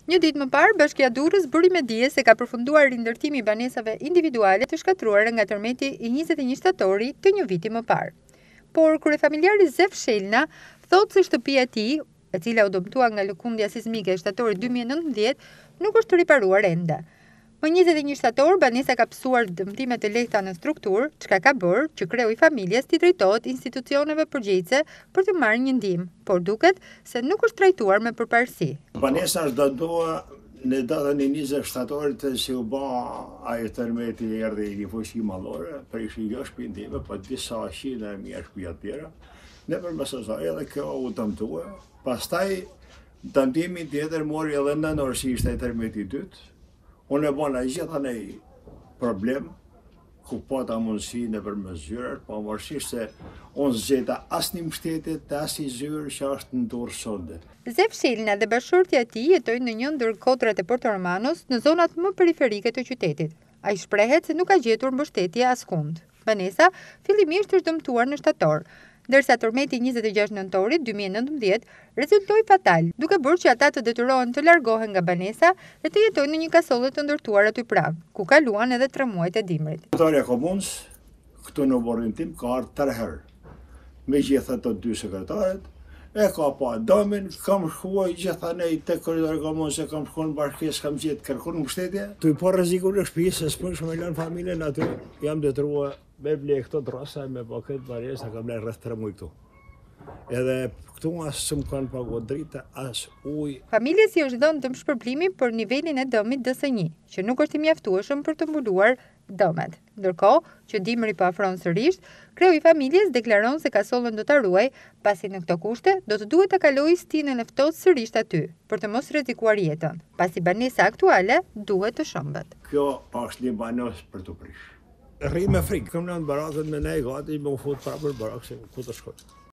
Një ditë më parë, Bashkia Durrës bëri me dije se ka përfunduar rindërtimi i banesave individuale të shkatruara nga tërmeti i 21 shtatorit të një viti më parë. Por kryefamiljari Durrës Shelna thotë se shtëpia e tij, e cila u dëmtua nga lëkundja sismike e shtatorit 2019, nuk është riparuar ende. Më 21 shtator, banesa ka pësuar dëmtime të lehta në strukturë, çka ka bërë që kreu i familjes t'i drejtohet institucioneve përgjegjëse për të marrë një ndihmë, por duket se nuk është trajtuar me përparësi. Banesa është dëmtuar në datën e 20 shtatorit që u bë ai tërmeti erdhi një fuqi mallore, prishi jo shpindime, po disa qindra mijë shtëpi të tjera. Nëpërmes asaj edhe kjo u dëmtua. Pastaj dëmtimi tjetër mori edhe nënorësisht ai tërmeti i dytë. Unë e bona gjithanej problem, ku pata mundësi në përmes zyrët, po mërsisht se unë zgjeta asnjë mbështetje të asnjë zyrë që është në Durrës Shelna. Durrës Shelna dhe bashkëshortja e tij jetojnë në një ndër kodrat e Porto Romanos në zonat më periferike të qytetit. Ai shprehet se nuk ka gjetur mbështetje askund. Banesa fillimisht është dëmtuar në shtator, ndërsa tërmeti 26 nëntorit 2019 rezultoi fatal, duke bërë që ata të detyrohen të largohen nga banesa dhe të jetojnë në një kasolle të ndërtuar aty pranë, ku kaluan edhe 3 muajt e dimrit. Sekretarja e komunës këtu në borrin tim ka ardhur 3 herë. Megjithatë të 2 sekretarët e ka pa domin, kam shkuar gjithanej te kryetari i komunës, kam shkuar në bashkësi, kam gjetë kërkon mbështetje. Tu po rrezikun e shtëpisë, se s'po më lën familjen aty. Jam detyruar me ble këto drosa me paket banesa, kam lënë rreth 3 muaj këtu. Edhe këtu as s'm kanë paguar dritë, as ujë. Familjes i është dhënë dëmshpërblimi për nivelin e dëmit DS1, që nuk është i mjaftueshëm për të mbuluar dëmet. Ndërkohë që dimri po afron sërish, kreu i familjes deklaron se kasollën do ta ruaj, pasi në këto kushte do të duhet ta kalojë stinën e ftohtë sërish aty, për të mos rrezikuar jetën, pasi banesa aktuale duhet të shëmbet. Kjo është një banesë për të prish. Rri me frikë, kam në barakën me ne gati, me u fut prapë në barakë, se ku të shkoj.